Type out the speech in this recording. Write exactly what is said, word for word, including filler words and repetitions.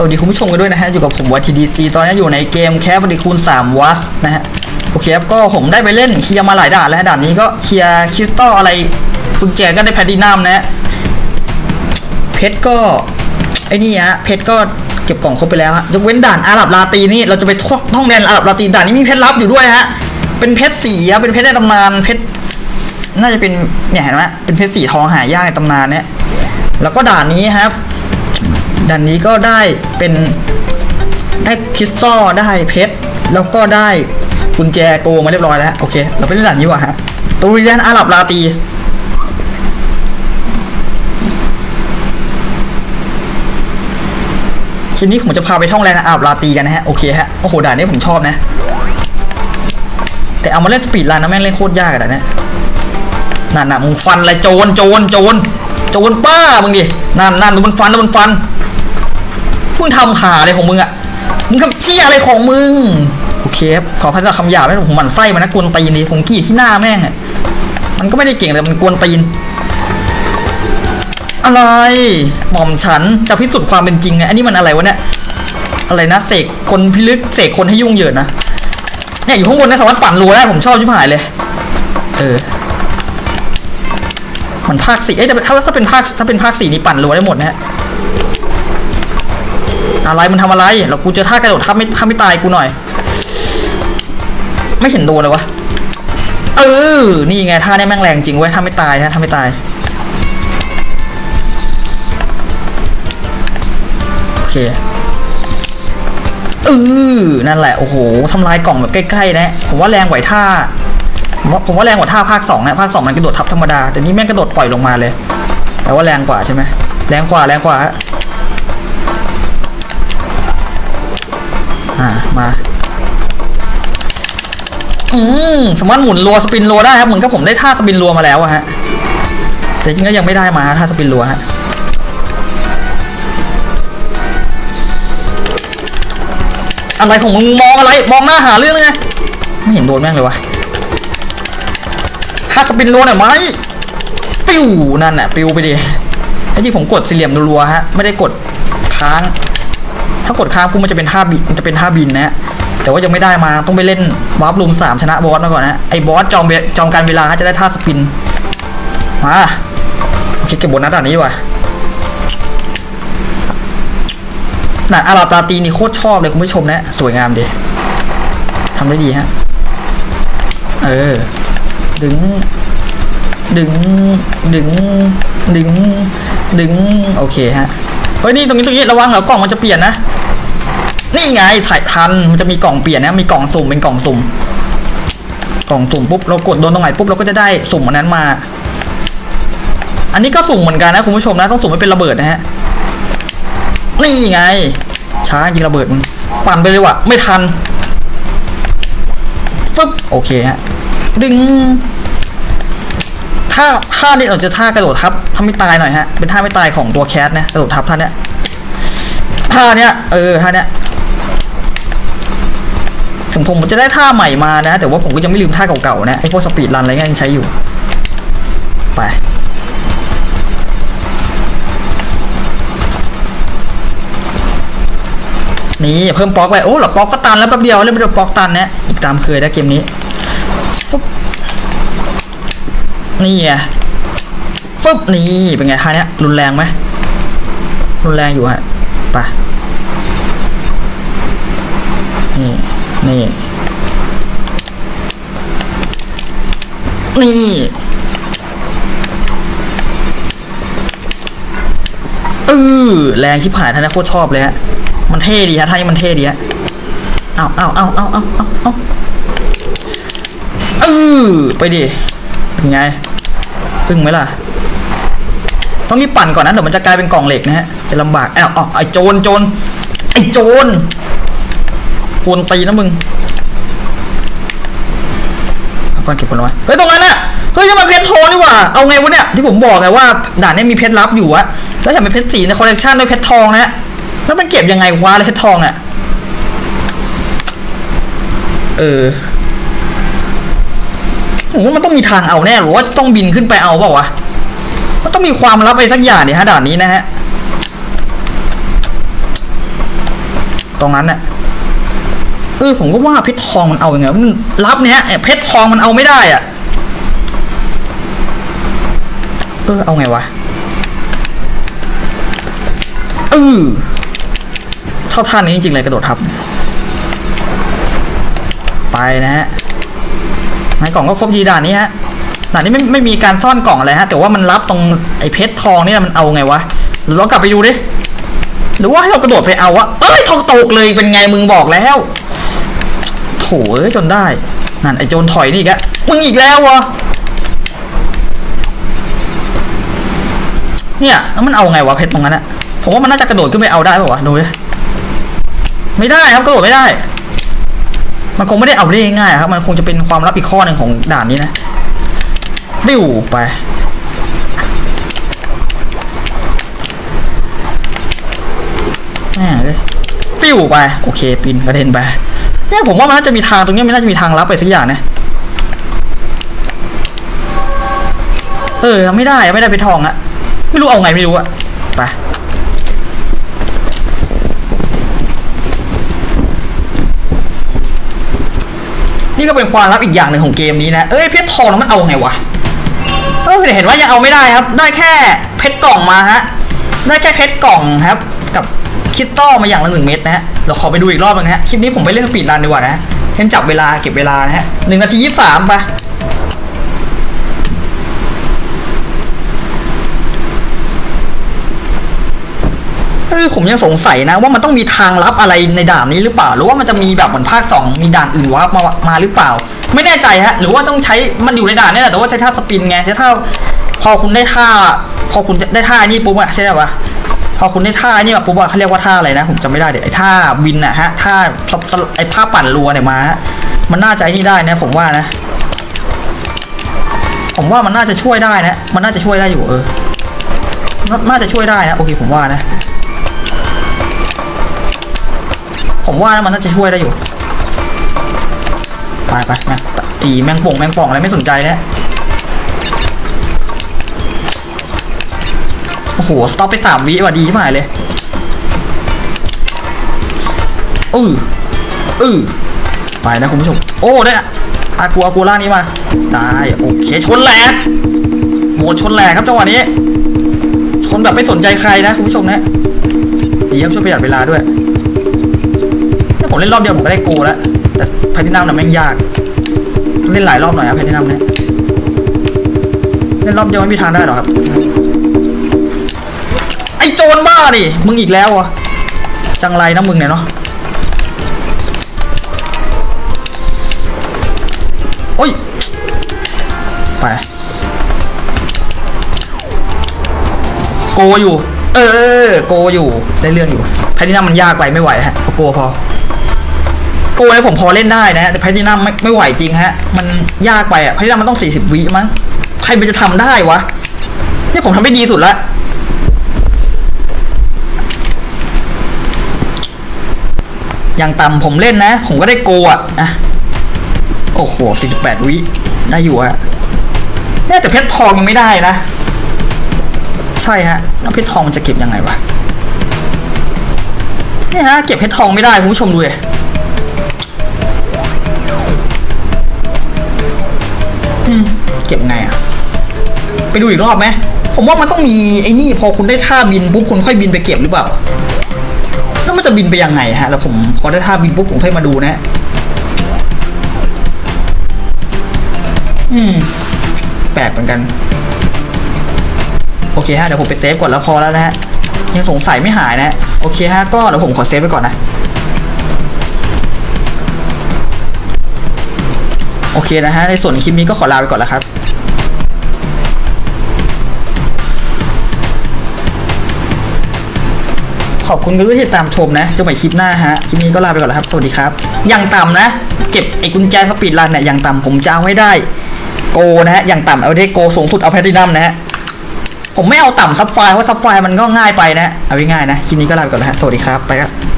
วัสดีคุณผู้ชมกันด้วยนะฮะอยู่กับผมวัตทีดีซีตอนนี้อยู่ในเกมแคปบริคูณสามวัตนะฮะโอเคครับก็ผมได้ไปเล่นเคลียร์มาหลายด่านแล้วด่านนี้ก็เคลียร์คริสตัลอะไรกุญแจก็ได้แพลตินัมนะฮะเพชรก็ไอ้นี่ฮะเพชรก็เก็บกล่องครบไปแล้วฮะยกเว้นด่านอาหรับลาตีนี่เราจะไปท่องแดนอาหรับลาตีด่านนี้มีเพชรลับอยู่ด้วยฮะเป็นเพชรสีครับเป็นเพชรในตำนานเพชรน่าจะเป็นเนี่ยเห็นไหมเป็นเพชรสีทองหายากในตำนานเนี่ยแล้วก็ด่านนี้ครับด่านนี้ก็ได้เป็นได้คริสตัลได้เพชรแล้วก็ได้กุญแจโกมาเรียบร้อยแล้วโอเคเราไปเล่นด่านนี้ว่ะฮะตูเรียนอาหรับลาตีทีนี้ผมจะพาไปท่องแดนอาหรับลาตีกันนะฮะโอเคฮะโอ้โหด่านนี้ผมชอบนะแต่เอามาเล่นสปีดรันนะแม่งเล่นโคตรยากอะด่านนี้นั่นน่ะมึงฟันอะไรโจรโจรโจรโจรป้ามึงดินั่นนั่นดูมันฟันดูมันฟันมึงทำหาอะไรของมึงอะมึงทำเชี่ยอะไรของมึงโอเคครับขอพัฒนาคำหยาบให้ผมหมั่นไส้มันนะกวนตีนดิผมขี้ที่หน้าแม่งอะมันก็ไม่ได้เก่งแต่มันกวนตีนอะไรหม่อมฉันจะพิสูจน์ความเป็นจริงไงอันนี้มันอะไรวะเนี่ยอะไรนะเสกคนพิลึกเสกคนให้ยุ่งเหยิงนะเนี่ยอยู่ข้างบนนะสามารถปั่นรัวได้ผมชอบชิบหายเลยเออมันภาคสี่เอ้ยถ้าถ้าเป็นภาคถ้าเป็นภาคสี่นี่ปั่นรัวได้หมดนะฮะอะไรมันทำอะไรเรากูเจอท่ากระโดดถ้าไม่ถ้าไม่ตายกูหน่อยไม่เห็นโดนเลยวะเออนี่ไงท่านี้แม่งแรงจริงเว้ยถ้าไม่ตายนะถ้าไม่ตายโอเคเออนั่นแหละโอ้โหทำลายกล่องแบบใกล้ๆนะผมว่าแรงกว่าท่าผมว่าผมว่าแรงกว่าท่าภาคสองนะภาคสองมันกระโดดทับธรรมดาแต่นี่แม่งกระโดดปล่อยลงมาเลยแปลว่าแรงกว่าใช่ไหมแรงกว่าแรงกว่าฮะอ่ามาอืมสามารถหมุนรัวสปินรัวได้ครับเหมือนกับผมได้ท่าสปินรัวมาแล้วอะฮะแต่จริงก็ยังไม่ได้มาท่าสปินรัวฮะอะไรของมึงมองอะไรมองหน้าหาเรื่องไงไม่เห็นโดนแม่งเลยวะท่าสปินรัวหน่อยไหมปิ้วนั่นน่ะปิ้วไปดิไอ้ที่ผมกดสี่เหลี่ยมรัวฮะไม่ได้กดค้างถ้ากดค้างปุ๊บมันจะเป็นท่าบินมันจะเป็นท่าบินนะแต่ว่ายังไม่ได้มาต้องไปเล่นวาร์ปรูมสามชนะบอสมาก่อนนะไอ้บอสจอมจอมการเวลาจะได้ท่าสปินมาโอเคเก็บโบนัสอันนี้ว่ะน่ะอาราปาตีนี่โคตรชอบเลยคุณผู้ชมนะสวยงามดีทำได้ดีฮะเออดึงดึงดึงดึงดึงโอเคฮะเฮ้ยนี่ตรงนี้ตรงนี้ระวังเหรอกล่องมันจะเปลี่ยนนะนี่ไงถ่ายทันมันจะมีกล่องเปลี่ยนนะมีกล่องสุ่มเป็นกล่องสุ่มกล่องสุ่มปุ๊บเรากดโดนตรงไหนปุ๊บเราก็จะได้สุ่มอันนั้นมาอันนี้ก็สุ่มเหมือนกันนะคุณผู้ชมนะต้องสุ่มให้เป็นระเบิดนะฮะนี่ไงช้าจริงระเบิดมึงปั่นไปเลยว่ะไม่ทันฟึบโอเคฮะดึงท่าท่านี้เราจะท่ากระโดดทับทำไม่ตายหน่อยฮะเป็นท่าไม่ตายของตัวแคสนะกระโดดทับท่าเนี้ยท่าเนี้ยเออท่าเนี้ยถึงผมจะได้ท่าใหม่มานะแต่ว่าผมก็ยังไม่ลืมท่าเก่าๆนะไอ้พวกสปีดรันอะไรเงี้ยยังใช้อยู่ไปนี่เพิ่มป๊อกไปโอ้หรอป๊อกก็ตันแล้วแป๊บเดียวเล่นไปโดนป๊อกตันเนี่ยอีกตามเคยได้เกมนี้นี่ไงฟึบนี่เป็นไงท่านี้รุนแรงไหมรุนแรงอยู่ฮะไปนี่นี่นี่เออแรงชิบหายท่านี้โคตรชอบเลยฮะมันเท่ดีฮะท่านี้มันเท่ดีฮะเอาเอาเอาเอาเอาเอาเอาเออไปดิเป็นไงพึ่งไหมล่ะต้องรีบปั่นก่อนนะเดี๋ยวมันจะกลายเป็นกล่องเหล็กนะฮะจะลำบากอ้าวอ๋อไอ้โจรโจรไอ้โจรกวนตีนะมึงก่อนเก็บผลไม้เฮ้ยตรงนั้นน่ะเฮ้ยจะมาเพชรทองนี่หว่าเอาไงวะเนี่ยที่ผมบอกไงว่าด่านนี้มีเพชรลับอยู่อะแล้วแถมเป็นเพชรสีในคอลเลกชันด้วยเพชรทองนะแล้วมันเก็บยังไงวะเลยเพชรทองเนี่ยเออผมว่ามันต้องมีทางเอาแน่หรือว่าต้องบินขึ้นไปเอาเปล่าวะมันต้องมีความลับไปสักอย่างเนี่ยฮะด่านนี้นะฮะตรงนั้นเนี่ยเออผมก็ว่าเพชรทองมันเอาอย่างไงมันรับเนี่ยเพชรทองมันเอาไม่ได้อ่ะเออเอาไงวะเออชอบท่านี้จริงๆเลยกระโดดทับไปนะฮะในกล่องก็ครบยีด่านนี้ฮะด่านนี้ไม่ไม่มีการซ่อนกล่องอะไรฮะแต่ว่ามันรับตรงไอ้เพชรทองนี่มันเอาไงวะเรากลับไปดูดิหรือว่าให้เรากระโดดไปเอาวะเอ้ยทองตกเลยเป็นไงมึงบอกแล้วโถจนได้นั่นไอ้โจรถอยนี่อีกแล้วมึงอีกแล้ววะเนี่ยแล้วมันเอาไงวะเพชรตรงนั้นอะผมว่ามันน่าจะกระโดดขึ้นไปเอาได้ป่าวะดูดิไม่ได้ครับกระโดดไม่ได้มันคงไม่ได้เอาได้ง่ายครับมันคงจะเป็นความลับอีกข้อหนึ่งของด่านนี้นะบิ้วไปนี่เลยปิ้วไปโอเคปีนกระเด็นไปเนี่ยผมว่ามันน่าจะมีทางตรงนี้มันน่าจะมีทางลับไปสักอย่างนะเออไม่ได้ไม่ได้ไปทองอะไม่รู้เอาไงไม่รู้อะไปนี่ก็เป็นความลับอีกอย่างหนึ่งของเกมนี้นะเอ้ยเพชรทองมันเอาไงวะเออเห็นว่ายังเอาไม่ได้ครับได้แค่เพชรกล่องมาฮะได้แค่เพชรกล่องครับกับคริสตัลมาอย่างละหนึ่งเม็ดนะฮะเราขอไปดูอีกรอบนึงฮะคลิปนี้ผมไปเล่นสปีดรันดีกว่านะเห็นจับเวลาเก็บเวลานะฮะหนึ่งนาทียี่สิบสามไปเออผมยังสงสัยนะว่ามันต้องมีทางลับอะไรในด่านนี้หรือเปล่าหรือว่ามันจะมีแบบเหมือนภาคสองมีด่านอื่นวับมามาหรือเปล่าไม่แน่ใจฮะหรือว่าต้องใช้มันอยู่ในด่านนี่แหละแต่ว่าใช้ท่าสปินไงใช้ท่าพอคุณได้ท่าพอคุณได้ท่านี่ปุ๊บอะใช่ไหมวะพอคุณได้ท่านี่มาปุ๊บอะเขาเรียกว่าท่าอะไรนะผมจำไม่ได้เดี๋ยวไอ้ท่าวินอะฮะท่าไอ้ท่าปั่นรัวเนี่ยมาฮะมันน่าจะนี่ได้นะผมว่านะผมว่ามันน่าจะช่วยได้นะมันน่าจะช่วยได้อยู่เออน่าจะช่วยได้นะโอเคผมว่านะผมว่านะมันน่าจะช่วยได้อยู่ไปไปนะอีแมงป่งแมงป่องอะไรไม่สนใจนะโอ้โหสต็อปไปสามวิว่ะดีมากเลยอืออือไปนะคุณผู้ชมโอ้ได้อากัวกัวล่างนี้มาได้โอเคชนแหลกโหมดชนแหลกครับจังหวะนี้ชนแบบไม่สนใจใครนะคุณผู้ชมนะดีครับช่วยประหยัดเวลาด้วยผมเล่นรอบเดียวผมก็ได้โกแล้วแต่แพทินัมน่ะแม่งยากเล่นหลายรอบหน่อยครับแพทินัมเนี่ยเล่นรอบเดียวไม่มีทางได้หรอกครับไอ้โจรบ้าดิมึงอีกแล้วอ่ะจังไรนะมึงเนี่ยเนาะโอ้ยไปโกอยู่เออโกอยู่ได้เรื่องอยู่แพทินัมมันยากไปไม่ไหวฮะเอาโกพอโกยผมพอเล่นได้นะฮะแต่แพทินัมไม่ไม่ไหวจริงฮะมันยากไปอ่ะแพทินัมมันต้องสี่สิบวิมั้งใครมันจะทำได้วะเนี่ยผมทำได้ดีสุดละอย่างต่ำผมเล่นนะผมก็ได้โกอ่ะอ่ะโอ้โหสี่สิบแปดวิได้อยู่อะเนี่ยแต่เพชรทองยังไม่ได้นะใช่ฮะแล้วเพชรทองมันจะเก็บยังไงวะเนี่ยฮะเก็บเพชรทองไม่ได้คุณผู้ชมดูเลยเก็บไงอะไปดูอีกรอบไหมผมว่ามันต้องมีไอ้นี่พอคุณได้ท่าบินปุ๊บคุณค่อยบินไปเก็บหรือเปล่าแล้วมันจะบินไปยังไงฮะแล้วผมพอได้ท่าบินปุ๊บผมค่อยมาดูนะอืมแปลกเหมือนกันโอเคฮะเดี๋ยวผมไปเซฟก่อนแล้วพอแล้วนะฮะยังสงสัยไม่หายนะโอเคฮะก็เดี๋ยวผมขอเซฟไปก่อนนะโอเคนะฮะในส่วนคลิปนี้ก็ขอลาไปก่อนแล้วครับขอบคุณที่ติดตามชมนะเจอกันใหม่คลิปหน้าฮะคลิปนี้ก็ลาไปก่อนแล้วครับสวัสดีครับอย่างต่ำนะเก็บไอ้กุญแจสปีดรันเนี่ยอย่างต่ำผมจะเอาให้ได้โกนะฮะอย่างต่ำเอาได้โกสูงสุดเอาแพลตินัมนะฮะผมไม่เอาต่ำซับไฟเพราะซับไฟมันก็ง่ายไปนะเอาง่ายๆนะคลิปนี้ก็ลาไปก่อนแล้วฮะสวัสดีครับไปครับ